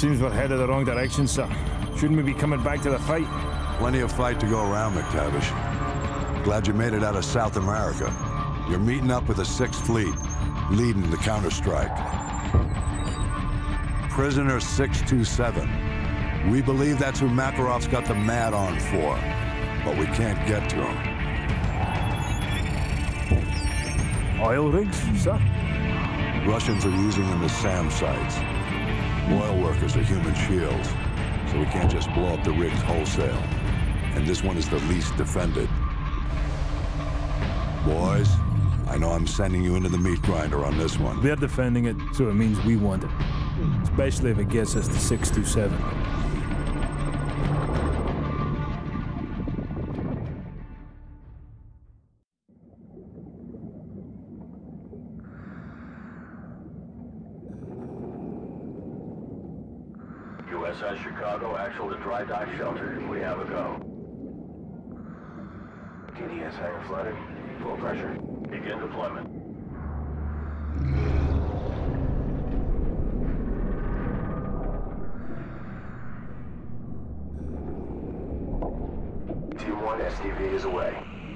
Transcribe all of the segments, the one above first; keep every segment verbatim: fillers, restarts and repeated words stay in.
Seems we're headed the wrong direction, sir. Shouldn't we be coming back to the fight? Plenty of fight to go around, McTavish. Glad you made it out of South America. You're meeting up with the Sixth Fleet, leading the counterstrike. Prisoner six two seven. We believe that's who Makarov's got the Mad on for, but we can't get to him. Oil rigs, sir? Russians are using them as SAM sites. Oil workers are human shields, so we can't just blow up the rigs wholesale. And this one is the least defended. Boys, I know I'm sending you into the meat grinder on this one. They're defending it, so it means we want it. Especially if it gets us to six two seven. U S S Chicago, actual to dry dock shelter. We have a go. T D S hangar flooded. Full pressure. Begin deployment. Team one S T V is away.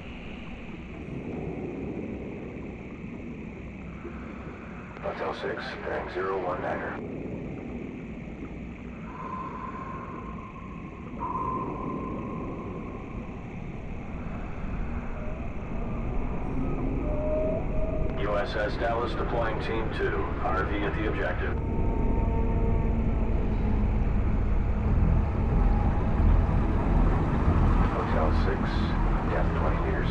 Hotel six, bearing zero one niner. U S S Dallas deploying Team two. R V at the objective. Hotel six, depth twenty meters.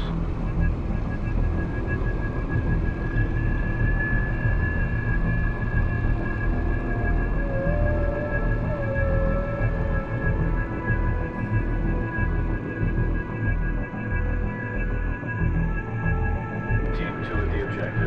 Team two at the objective.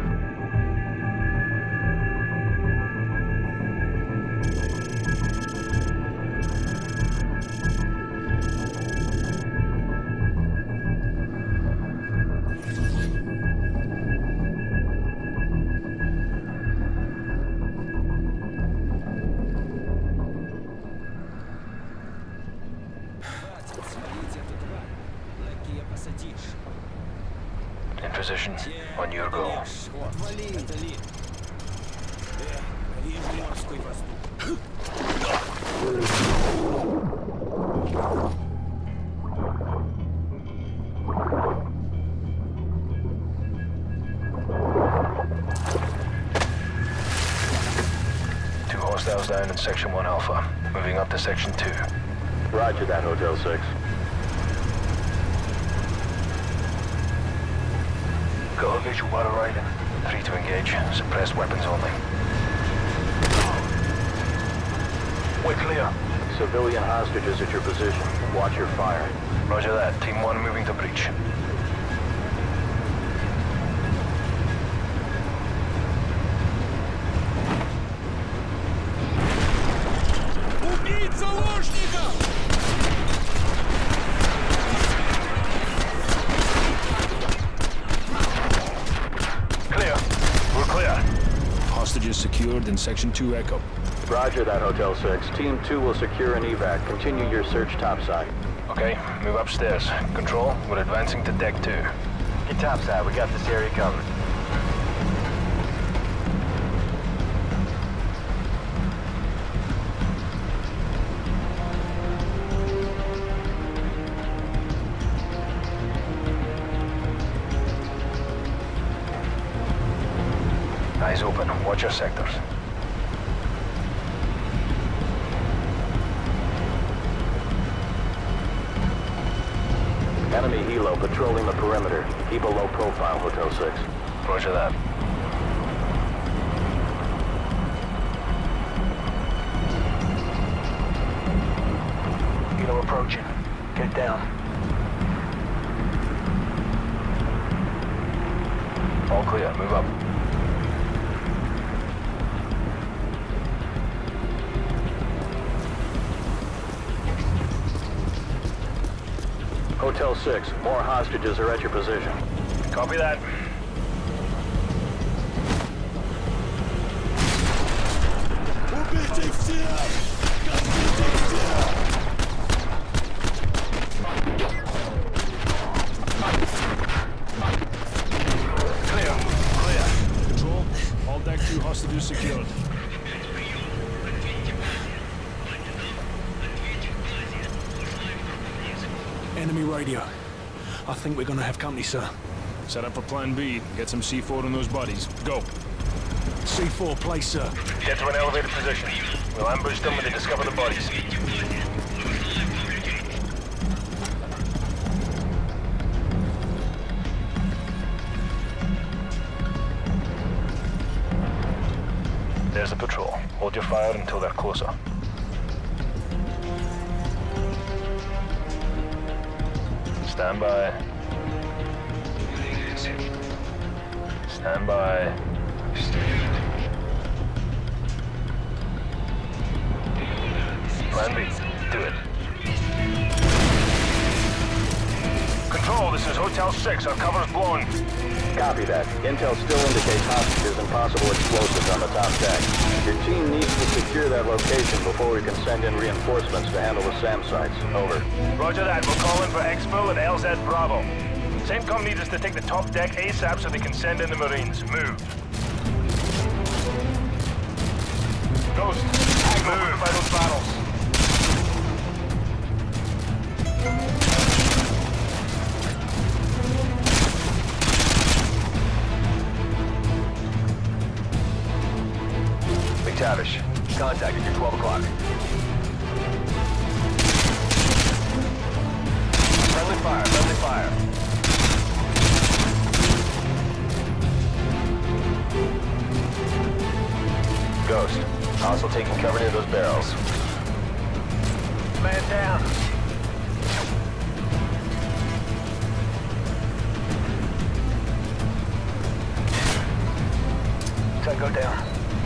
In position, on your go. Two hostiles down in Section one Alpha. Moving up to Section two. Roger that, Hotel six. Got a visual battle riding. Three to engage. Suppressed weapons only. We're clear. Civilian hostages at your position. Watch your fire. Roger that. Team one moving to breach. Убить заложника! Hostages secured in Section two Echo. Roger that, Hotel six. Team two will secure an evac. Continue your search topside. Okay, move upstairs. Control, we're advancing to Deck two. Get topside. We got this area covered. Eyes open. Watch your sectors. Enemy helo patrolling the perimeter. Keep a low profile, Hotel six. Roger that. Helo approaching. Get down. All clear. Move up. Hotel six, more hostages are at your position. Copy that. Убейте всех! Two hostages secured. Enemy radio. I think we're gonna have company, sir. Set up a plan B. Get some C four on those bodies. Go. C four, place, sir. Get to an elevated position. We'll ambush them when they discover the bodies. There's a patrol. Hold your fire until they're closer. Stand by. Stand by. Plan B. Do it. Control, this is Hotel six. Our cover's blown. Copy that. Intel still indicates hostages and possible explosives on the top deck. Your team needs to secure that location before we can send in reinforcements to handle the SAM sites. Over. Roger that. We'll call in for Exfil and L Z Bravo. CENTCOM needs us to take the top deck ASAP so they can send in the Marines. Move. Ghost, move by those battles. McTavish, contact at your twelve o'clock. Friendly fire, friendly fire. Ghost, also taking cover near those barrels. Man down. Tango down.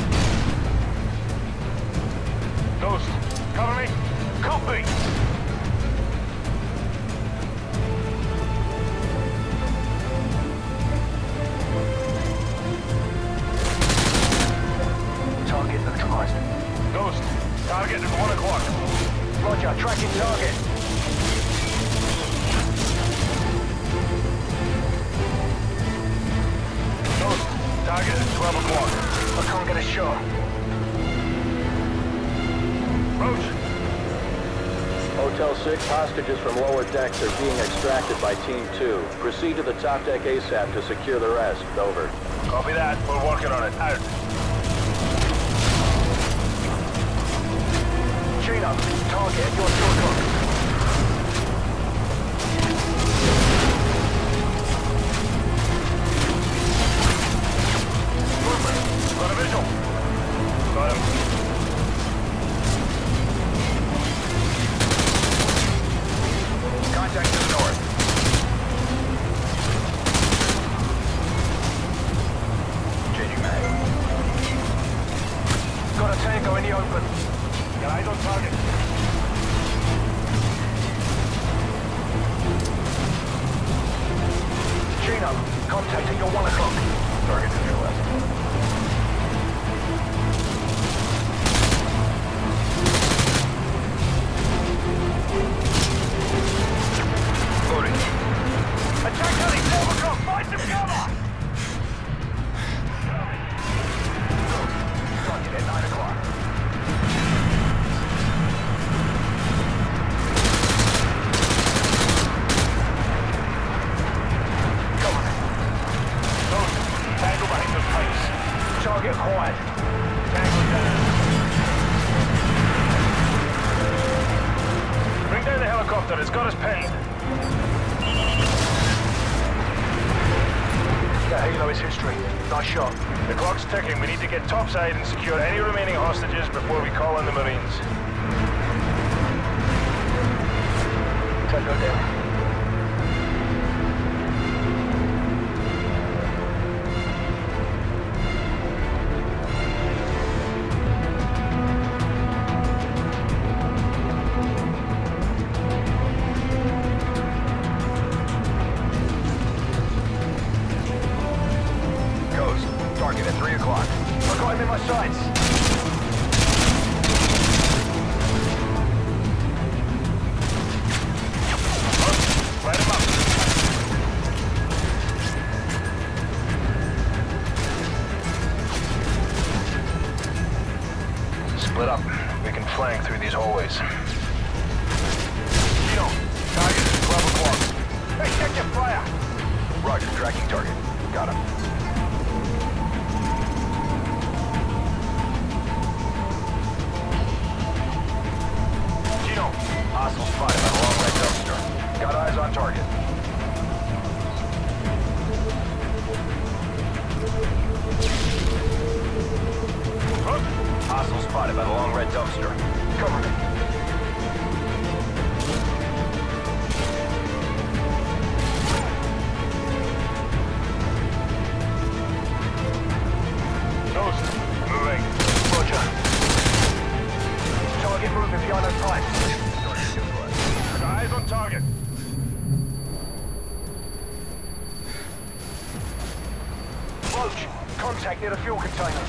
Ghost, cover me. Copy. Target neutralized. Ghost, target at one o'clock. Roger, tracking target. Ghost, target at twelve o'clock. I can't get a shot. Roach. Hotel six, hostages from lower decks are being extracted by Team two. Proceed to the top deck ASAP to secure the rest. Over. Copy that. We're working on it. Out. Chino, target at your two o'clock. Movement. Got a visual. Got him. Contact to the north. Changing mag. Got a tango in the open. Got eyes on target. Chino, contact at your one o'clock. Target to your left. Attack heading twelve o'clock! Find some cover! Target at nine o'clock. Come on. Ghost, tangle behind those pipes. Target quiet. Tangle down. Bring down the helicopter. It's got us pinned. That helo is history. Nice shot. The clock's ticking. We need to get topside and secure any remaining hostages before we call in the Marines. Tango down. Target at three o'clock. I've got him in my sights. Light him up. split up. We can flank through these hallways. Gino, target is twelve o'clock. Hey, check your fire! Roger, tracking target. Got him. Gino, hostile spotted on a long red dumpster. Got eyes on target. Hostile spotted by the long red dumpster. Cover me. Ghost, moving. Roger. Target moving beyond our time. Got eyes on target. Roach, contact near the fuel container.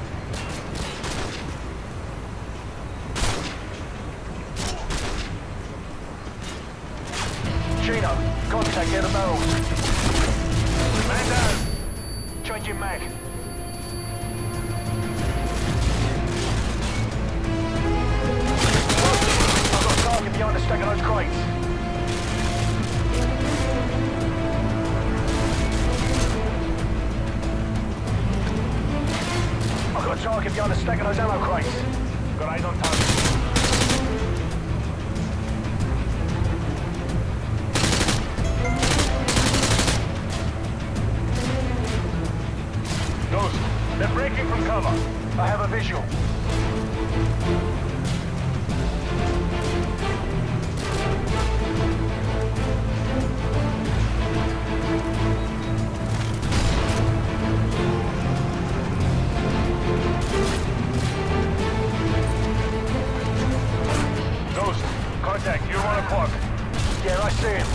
Gino, contact near the barrels. Man down. Changing mag. I've got a target behind the stack of those crates. I've got a target behind the stack of those ammo crates. Got eyes on target. Ghost, they're breaking from cover. I have a visual. Ghost, contact, you're one o'clock. Yeah, I see him.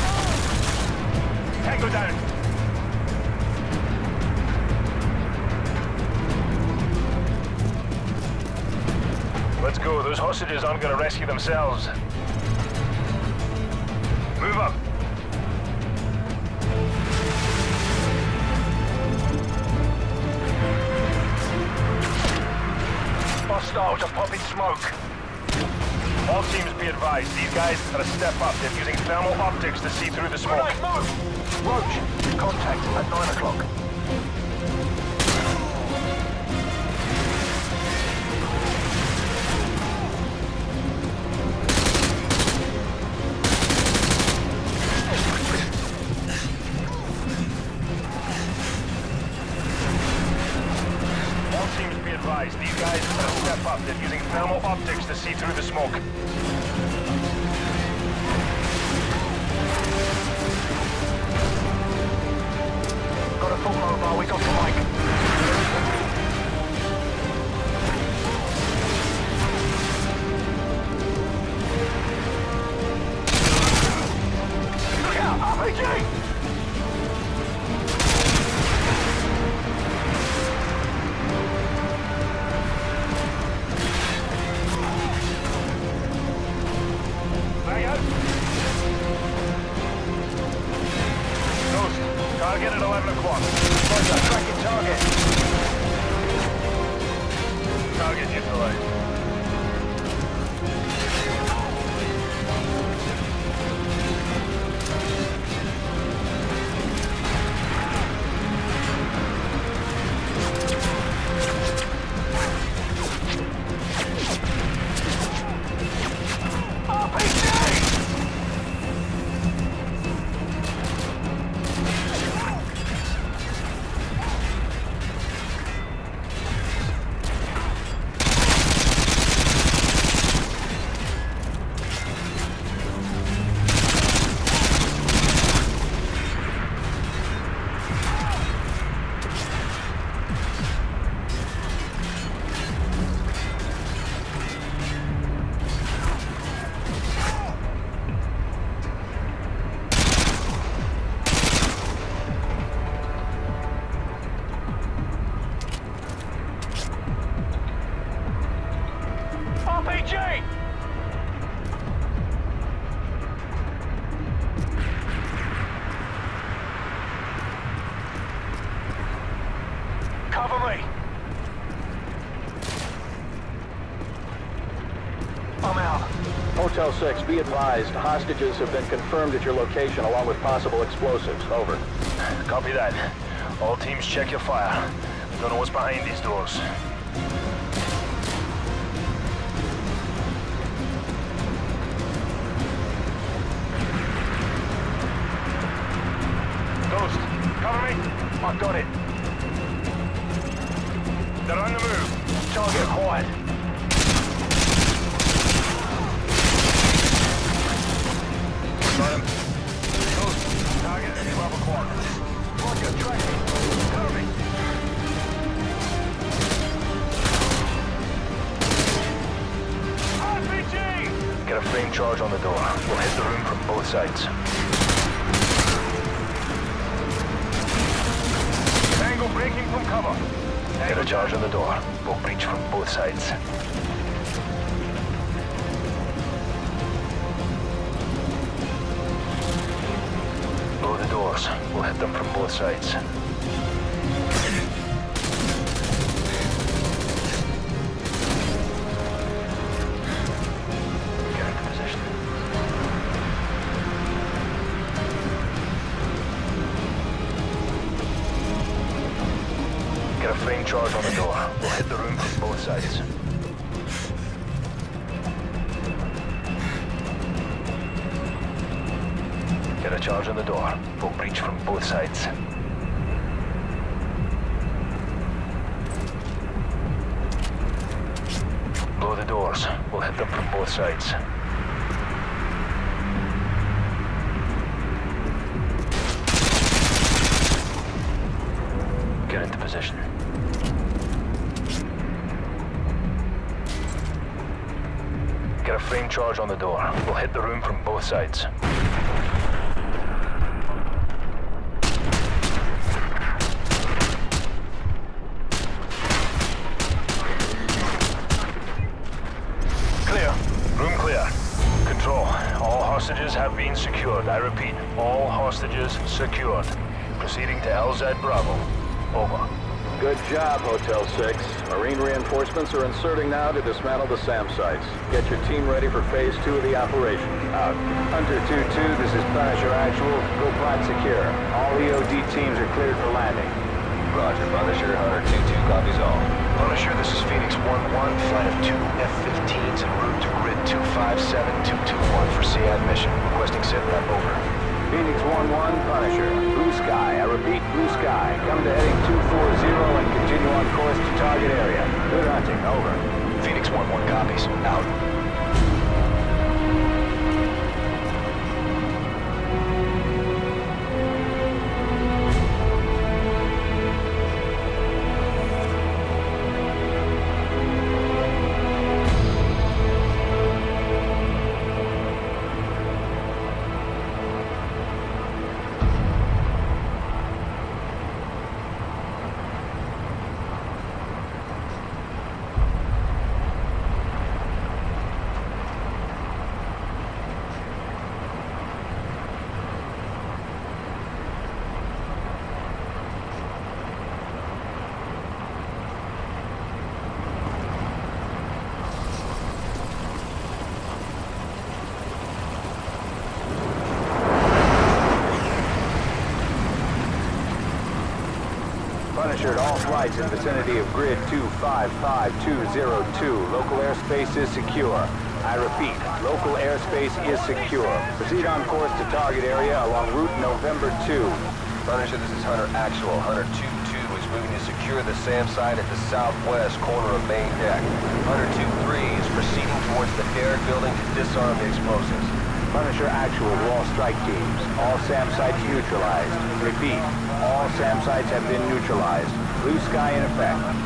Tango down. Let's go. Those hostages aren't going to rescue themselves. Move up. Hostiles are popping smoke. All teams be advised. These guys are a step up. They're using thermal optics to see through the smoke. Right, move! Roach, contact at nine o'clock. These guys are a step up. They're using thermal optics to see through the smoke. Got a full mobile. We got the mic. Look out! R P G! Target at eleven o'clock. Roger, tracking target. Target neutralized. R P G! R P G! Cover me! Hotel six, be advised, hostages have been confirmed at your location along with possible explosives. Over. Copy that. All teams check your fire. We don't know what's behind these doors. Ghost, cover me. I've got it. They're on the move. Target acquired. Got him. Ghost, target twelve o'clock. Roger, track me. Cover me. R P G! Get a frame charge on the door. We'll hit the room from both sides. Tango breaking from cover. Get a charge on the door. We'll breach from both sides. Blow the doors. We'll hit them from both sides. Get into position. Get a frame charge on the door. We'll hit the room from both sides. Get a charge on the door. We'll breach from both sides. Blow the doors. We'll hit them from both sides. Get into position. Get a frame charge on the door. We'll hit the room from both sides. Hostages have been secured. I repeat, all hostages secured. Proceeding to L Z Bravo. Over. Good job, Hotel six. Marine reinforcements are inserting now to dismantle the SAM sites. Get your team ready for phase two of the operation. Out. Hunter two two, this is Punisher Actual. Go plat secure. All E O D teams are cleared for landing. Roger, Punisher. Hunter two two copies all. Punisher, this is Phoenix one one, flight of two F fifteens en route to grid two five seven two two one for S E A D mission. Requesting sit rep, over. Phoenix one one, Punisher. Blue sky, I repeat, blue sky. Come to heading two four zero and continue on course to target area. Good hunting, over. Phoenix one one copies, out. Punisher, all flights in vicinity of grid two five five two zero two. Local airspace is secure. I repeat, local airspace is secure. Proceed on course to target area along route November two. Punisher, this is Hunter Actual. Hunter two two is moving to secure the SAM site at the southwest corner of main deck. Hunter two three is proceeding towards the Derrick building to disarm the explosives. Punisher Actual to all strike teams. All SAM sites neutralized. Repeat, all SAM sites have been neutralized. Blue sky in effect.